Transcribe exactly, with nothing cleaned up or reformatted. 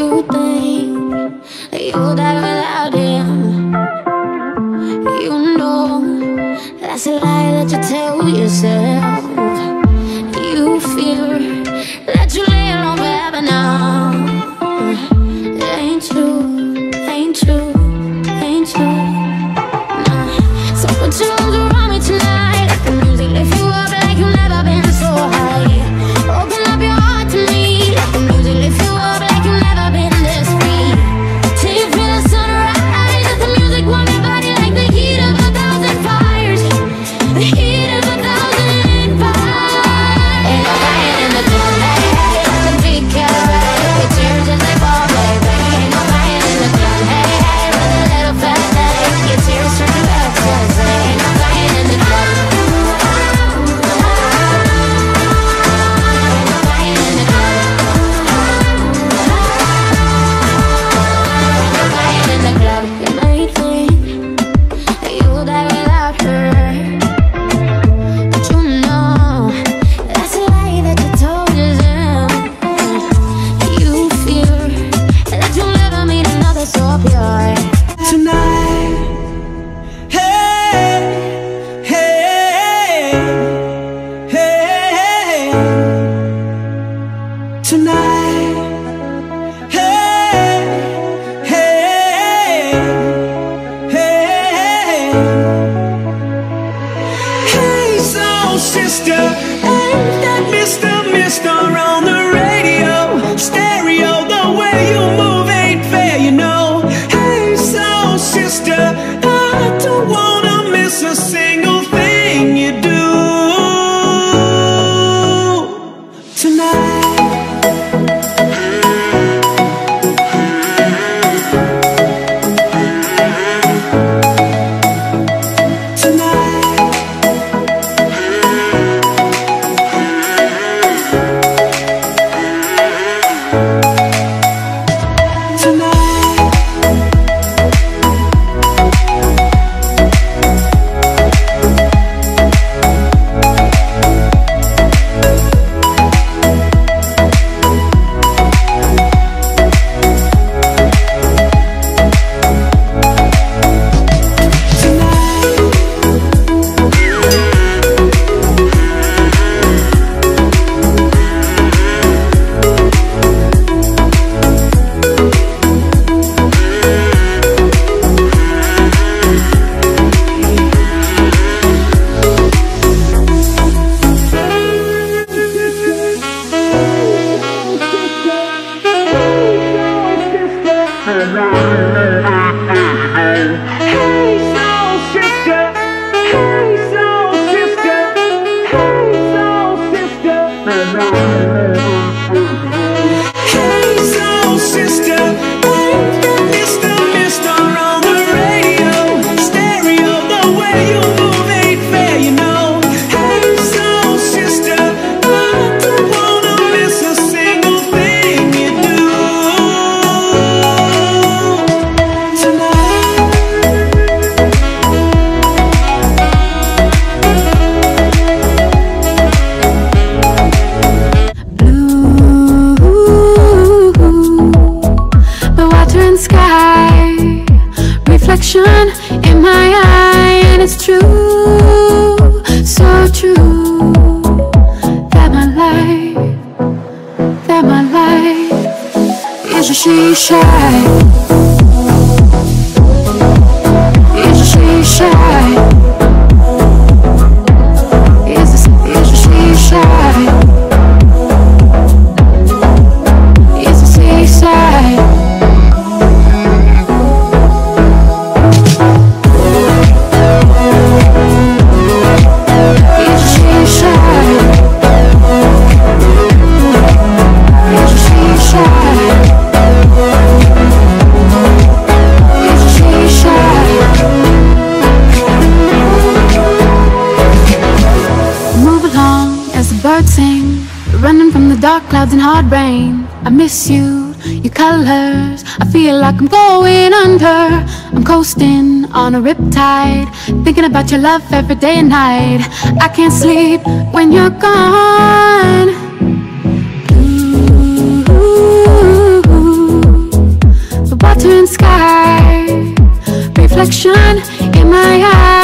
you think that you'll die without him. You know that's a lie that you tell yourself. You fear that you lay alone forever now. It ain't true, ain't true, ain't true. Nah. So put your arms around me tonight. Let the music lift you up like you've never been so high. Open up your heart to me. Let the music lift you up like you've never been this free. Till you feel the sunrise. Let the music warm your body like the heat of a thousand fires. The heat of a thousand fires. Ain't no fire in the club, hey, hey. The beat can't ride. The tears as they fall, baby. Ain't no fire in the club, hey, hey. With a little fat leg, your tears turn to ecstasy. Ain't no fire in the club. In my eye, and it's true, so true, that my life, that my life is a she-shy, is a she-shy, is a, is a she-shy, is a seaside. Running from the dark clouds and hard rain. I miss you, your colors. I feel like I'm going under. I'm coasting on a riptide, thinking about your love every day and night. I can't sleep when you're gone. Ooh, ooh, ooh. sky, reflection in my eyes.